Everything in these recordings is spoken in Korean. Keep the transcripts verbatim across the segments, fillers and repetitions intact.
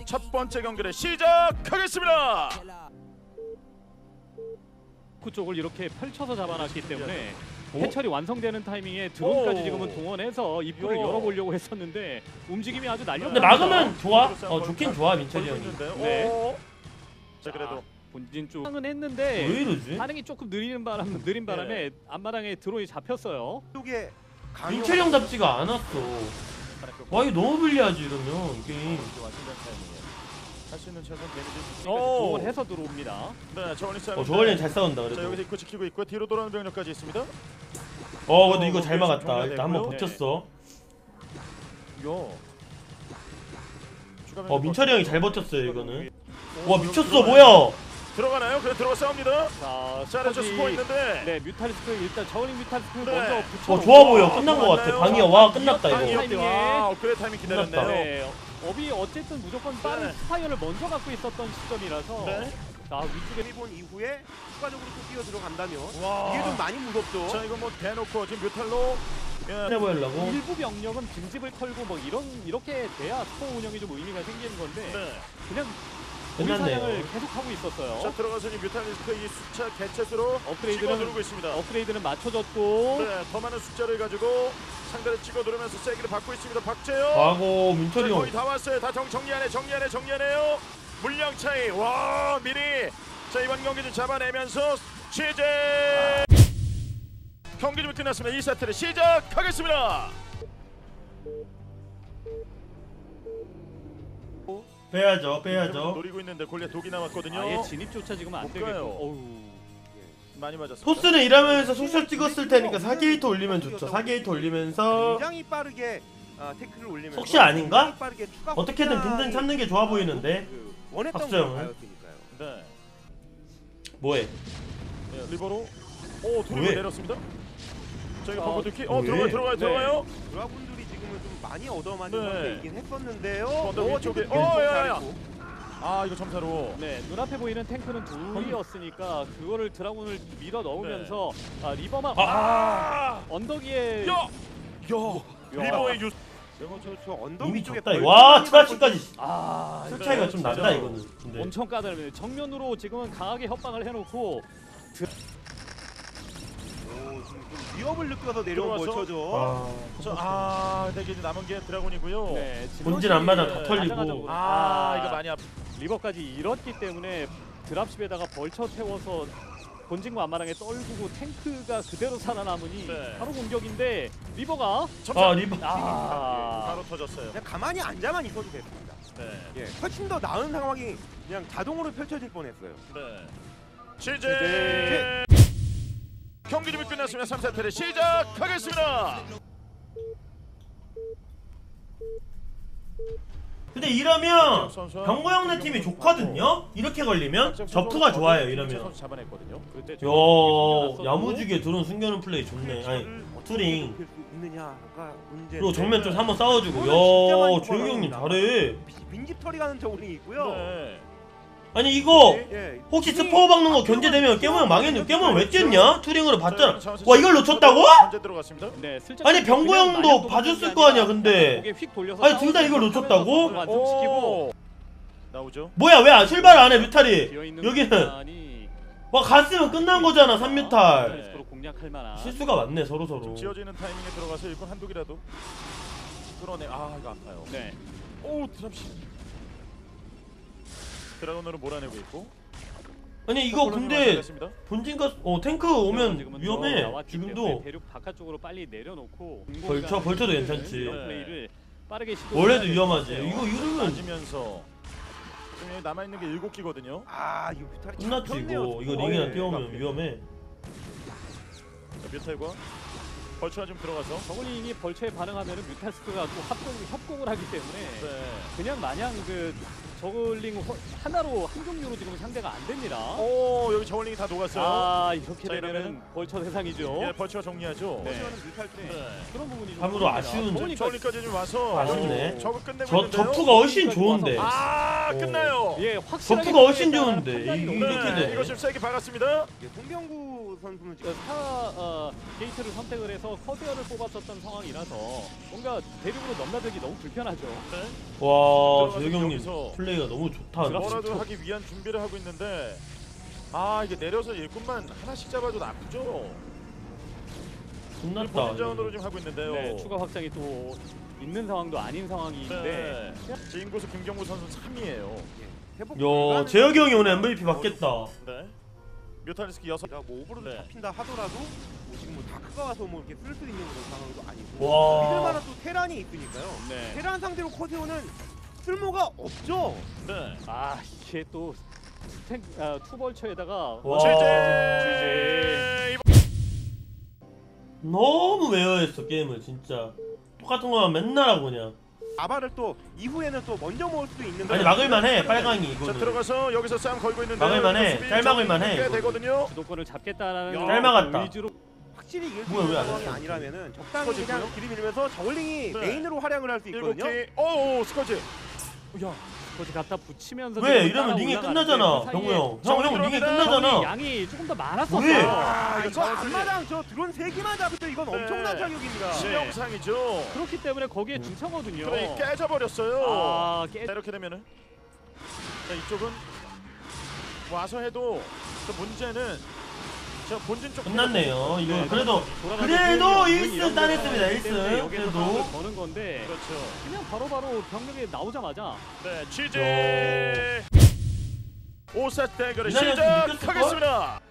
첫 번째 경기를 시작하겠습니다. 그쪽을 이렇게 펼쳐서 잡아놨기 때문에 오? 해철이 완성되는 타이밍에 드론까지 지금은 동원해서 입구를 요. 열어보려고 했었는데 움직임이 아주 날렵니다. 근데 막으면 좋아. 어 좋긴 좋아 민철이 형이. 네. 자 그래도 본진 쪽은 했는데 왜 이러지? 반응이 조금 느리는 바람 느린 바람에 네. 앞마당에 드론이 잡혔어요. 쪽에 민철이 형 잡지가 않았어. 와 이거 너무 불리하지 이러면 게임. 할 수 있는 최선 데미지 동원해서 들어옵니다. 네, 저원이 싸. 어 저원이 잘 싸운다 그래도. 자 여기서 입구 지키고 있고 뒤로 돌아오는 병력까지 있습니다. 어 근데 이거 잘 막았다. 일단 한번 버텼어. 요. 어 민철이 형이 잘 버텼어요 이거는. 와 미쳤어 뭐야? 들어가나요? 그래 들어가 싸웁니다. 자, 자레저 스포 있는데. 네, 뮤탈리스크 일단 저글링 뮤탈리스크 네. 먼저 붙여. 어 좋아 보여. 끝난 거 같아. 방이야. 와 끝났다 이거. 와, 업그레이드 타이밍 기다렸네요. 네. 업이 어쨌든 무조건 빠른 네. 스파이어를 먼저 갖고 있었던 시점이라서. 네. 자 위쪽에 본 이후에 추가적으로 또 뛰어 들어간다면 와. 이게 좀 많이 무섭죠. 자 이거 뭐 대놓고 지금 뮤탈로 해 보려고. 일부 병력은 빈집을 털고 뭐 이런 이렇게 돼야 스포 운영이 좀 의미가 생기는 건데 네. 그냥 끝났네요. 사냥을 계속 하고 있었어요. 자 들어가서 이 뮤탈리스크 이 숫자 개체수로 업그레이드는 누르고 있습니다. 업그레이드는 맞춰졌고. 네, 더 많은 숫자를 가지고 상대를 찍어 누르면서 세기를 받고 있습니다. 박재영. 아고 민철이 형. 거의 다 왔어요. 다 정, 정리하네, 정리하네, 정리하네요. 물량 차이. 와 미리. 자 이번 경기 좀 잡아내면서 취재. 경기 좀 끝났습니다. 이 세트를 시작하겠습니다. 빼야죠, 빼야죠. 노리고 있는데 골리앗 독이 남았거든요. 아예 진입조차 지금 안 되겠고. 어우. 많이 맞았습니다. 토스는 이러면서 속설 찍었을 테니까 사 게이트 올리면 좋죠. 사 게이트 올리면서 굉장히 빠르게 아, 태클을 올리면서 속시 아닌가? 빠르게 추가 어떻게든 빈든 찾는 게 좋아 보이는데. 그 원했던 박수영은? 거였으니까요. 네. 뭐해? 네, 리버로. 오 들어 왜? 내렸습니다. 저희가 아, 버거 두키. 어 왜? 들어가요, 들어가요, 네. 들어가요. 드라군들이 지금은 좀 많이 얻어맞는 네. 상태이긴 했었는데요. 언더 어, 위쪽에. 지금 어, 좀 야, 야. 잘했고. 아 이거 점사로. 네, 눈앞에 보이는 탱크는 둘이었으니까 그거를 드라군을 밀어 넣으면서 아, 리버만 아! 아! 언덕 위에 야! 야! 리버의 유. 저, 저, 저 언덕 이미 위쪽에 졌다. 벌- 와 트라시까지. 아, 술 네, 차이가 좀 진짜. 난다 이거는. 근데. 엄청 까다로워요. 정면으로 지금은 강하게 협박을 해놓고 오, 지금 좀 위협을 느껴서 내려온 들어와서? 벌쳐죠. 아, 저, 아 근데 이제 남은 게 드라곤이고요. 네, 본진 앞마당 다 네, 털리고. 가장하자고. 아, 이거 많이 앞. 리버까지 잃었기 때문에 드랍십에다가 벌쳐 태워서 본진과 앞마당에 떨구고 탱크가 그대로 살아남으니 네. 바로 공격인데 리버가 점사. 아 리버. 아, 바로 터졌어요. 그냥 가만히 앉아만 있어도 됐습니다. 네. 예, 훨씬 더 나은 상황이 그냥 자동으로 펼쳐질 뻔했어요. 네. 시제. 시제. 경기 준비 끝났습니다. 삼 세트를 시작하겠습니다. 근데 이러면 병고 형네 팀이 좋거든요. 이렇게 걸리면 저프가 좋아요. 이러면. 잡아냈거든요. 그때 야 야무지게 드론 숨겨놓은 플레이 좋네. 아니 투링. 있느냐가 문제. 그리고 정면 좀 한번 싸워주고. 야 조용히 형님 잘해. 빈집 털이 가는 저울이 있고요. 네. 아니 이거 예, 혹시 스포 박는 거 견제되면 깨모 형 망했는데 깨모 형 왜 뛰었냐? 투링으로 봤잖아. 와 이걸 놓쳤다고? 현재 들어갔습니다. 네, 슬쩍 아니 병고 그냥 형도 마냥 봐줬을 도망간 거 아니야 게 근데. 고개 휙 돌려서 아니 둘 다 이걸 싸우면서 놓쳤다고? 완성시키고 오. 나오죠. 뭐야 왜 출발 안 해 뮤탈이? 비어있는 여기는 공간이 와 갔으면 끝난 거잖아 삼 뮤탈. 네. 스스로 공략할 만한 실수가 많네 서로 서로. 지어지는 타이밍에 들어가서 일꾼 한두 개라도 끌어내. 아 이거 아파요. 네. 오 드랍시. 드라곤으로 몰아내고 있고. 아니 이거 근데 본진가 어 탱크 오면 지금은 위험해. 나왔기 때문에 지금도 대륙 바깥쪽으로 빨리 내려놓고 벌쳐 벌쳐도 괜찮지. 이런 플레이를 빠르게 시도. 원래도 위험하지. 이거 이러면 맞으면서 지금 남아 있는 게 일곱 기거든요. 아, 이거 뮤탈이 끝났지 잡혔네요, 이거. 이거 지금. 링이나 예, 뛰어오면 위험해. 자, 뮤탈과 벌처가 좀 들어가서. 저글링이 벌처에 반응하면은 뮤탈스크가 또 합공 협공을 하기 때문에 네. 그냥 마냥 그 저글링 허- 하나로 한 종류로 지금 상대가 안 됩니다. 오 여기 저울링이 다 녹았어요. 아 이렇게 자, 되면은 이러면은 벌처 세상이죠. 예, 벌처가 정리하죠. 네. 시간은 뮤탈 때. 네. 그런 부분이 좀 참으로 보입니다. 아쉬운 저글링까지 저울링까지 좀 와서 아쉽네. 저거 끝내고 저 있는데요. 저프가 훨씬 좋은데. 아 아 끝나요. 예, 확실하게 버프가 훨씬 판단이 좋은데, 너무 이- 네, 이렇게 돼. 이거 지금 세게 박았습니다. 이게 송병구 선수는 그 지금 타 어, 게이트를 선택을 해서 커세어를 뽑았었던 상황이라서 뭔가 대륙으로 넘나들기 너무 불편하죠. 네. 와, 들어가서 재혁 형님 여기서 플레이가 너무 좋다. 뭐라도 하기 위한 준비를 하고 있는데 아 이게 내려서 일꾼만 하나씩 잡아도 나쁘죠. 끝났다. 본진 자원으로 지금 하고 있는데요. 네, 추가 확장이 또 있는 상황도 아닌 상황인데 네. 제 인구수 김경무 선수 삼 위예요. 회복 야, 불가능한 재혁이 형이 오늘 엠브이피 받겠다. 네. 뮤탈리스크 여섯. 제가 뭐 오버로드 네. 잡힌다 하더라도 뭐 지금 뭐 다크가 와서 뭐 이렇게 쓸 수 있는 그런 상황도 아니고 와. 믿을 만한 또 테란이 있으니까요. 네. 테란 상대로 커세오는 쓸모가 없죠. 네. 아 이게 또 스택 아, 투벌처에다가 와. 제제. 너무 외워했어 게임을 진짜. 똑같은 거만 맨날 하고 그냥. 아바를 또 이후에는 또 먼저 먹을 수도 있는 아니 막을만해 빨강이 자 이거는. 들어가서 여기서 싸움 걸고 있는데 막을만해. 잘 막을만해, 꽤 이거는. 되거든요. 주도권을 잡겠다라는 야, 잘 막았다. 의지로 확실히 이길 수 뭐야, 있는 왜안 상황이 했어? 아니라면은 적당히 스쿼지 그냥 있고요? 들이밀면서 저글링이 네. 메인으로 활약을 할 수 일곱 있거든요. 개. 오 스커지. 야. 거기 갖다 붙이면서 왜 지금 이러면 따라 링이 올라가는데 끝나잖아, 그 사이에 병우 형. 정리 형, 형 링이 들어갑니다. 끝나잖아. 양이 조금 더 많았었어요. 왜? 아, 이거 자원줄이. 앞마당 저 드론 세 개만 잡으면 이건 네. 엄청난 타격입니다. 치명상이죠. 그렇기 때문에 거기에 중차거든요. 그래 깨져버렸어요. 아, 깨... 자, 이렇게 되면은 자 이쪽은 와서 해도 그 문제는 저 본진 쪽 끝났네요. 이거 네, 그래도 돌아가서 그래도 보이는 일 승 이런 따냈습니다. 거기 일 승. 때문에 여기서 그래도 싸움을 거는 건데 그렇죠. 그냥 바로바로 병력이 나오자마자 네 취재 오 세트 대결을 이날이었으면 시작하겠습니다.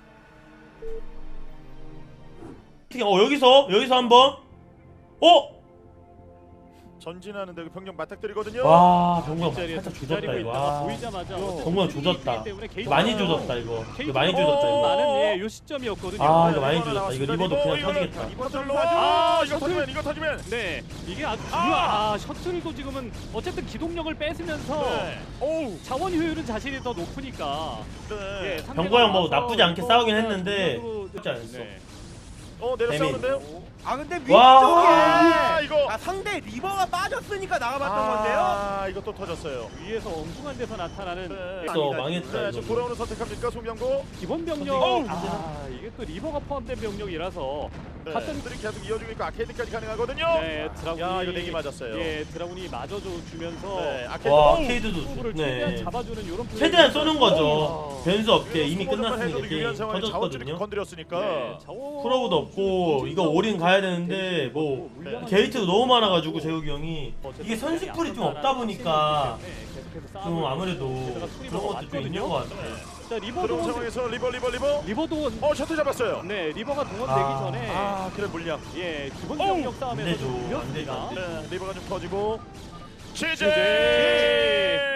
어떻게 어 여기서 여기서 한번 어? 전진하는데 그 병력 맞닥뜨리거든요. 와 병구형 뒷자리에서 살짝 기다리고 조졌다 이거. 있다가 아, 보이자마자 정말 조졌다. 때문에 게이트 많이 하나 조졌다 이거. 이거 게이트 많이 하나 조졌다 이거. 많은 예, 요 시점이었거든요. 아 이거 많이 이거 조졌다. 이거 리버도 이거, 그냥 이거, 터지겠다. 이거 터질로 아, 아 이거 셔틀. 터지면 이거 터지면 네, 이게 아주 아! 중요한 아, 셔틀도 지금은 어쨌든 기동력을 뺏으면서 네. 오우 자원 효율은 자신이 더 높으니까 네. 예, 상대가 병구형 뭐 와서 나쁘지 않게 이거 싸우긴 했는데 중간으로- 쉽지 않았어. 네. 어 내려 재민. 싸우는데요. 아 근데 위쪽에 와, 이거. 아, 상대 리버가 빠졌으니까 나가봤던 아 건데요. 이거 또 터졌어요. 위에서 엉뚱한 데서 나타나는 네. 예, 또 망했다 네, 이거. 지금 돌아오는 선택합니까 송병구? 기본 병력 어우. 아 이게 또 리버가 포함된 병력이라서 네. 같은 들이 계속 이어지고 있고 아케이드까지 가능하거든요. 네, 드라군이 야 이거 내기 맞았어요. 예, 드라군이 마저 줘- 주면서 네, 아케이드. 와 어우, 케이드도 후보를 최대한 좋네. 잡아주는 이런 플레이. 최대한 쏘는 거죠. 어. 변수 없게 이미 수고만 끝났으니까 해도 유리한 게임 상황에 자원줄이 터졌거든요. 건드렸으니까. 네, 자원- 프로브도 없고 이거 올인 가야 되는데 뭐 네. 게이트도 너무 많아가지고 재욱이 형이 어쨌든 이게 선수풀이 좀 약간 없다 보니까 계속해서 좀 싸움을 아무래도 게다가 그런 수리버가 것도 좀 있는 왔거든요. 것 같아. 자, 들어온 리버도 상황에서 리버 리버 리버. 리버도 어 셔틀 잡았어요. 네, 리버가 동원되기 아, 전에 아 그래 물량. 예, 기본 어우, 병력 싸움에서 안 되죠. 좀 안 되죠, 밀렸습니다. 안 되죠. 네 리버가 좀 터지고. 취재. 취재.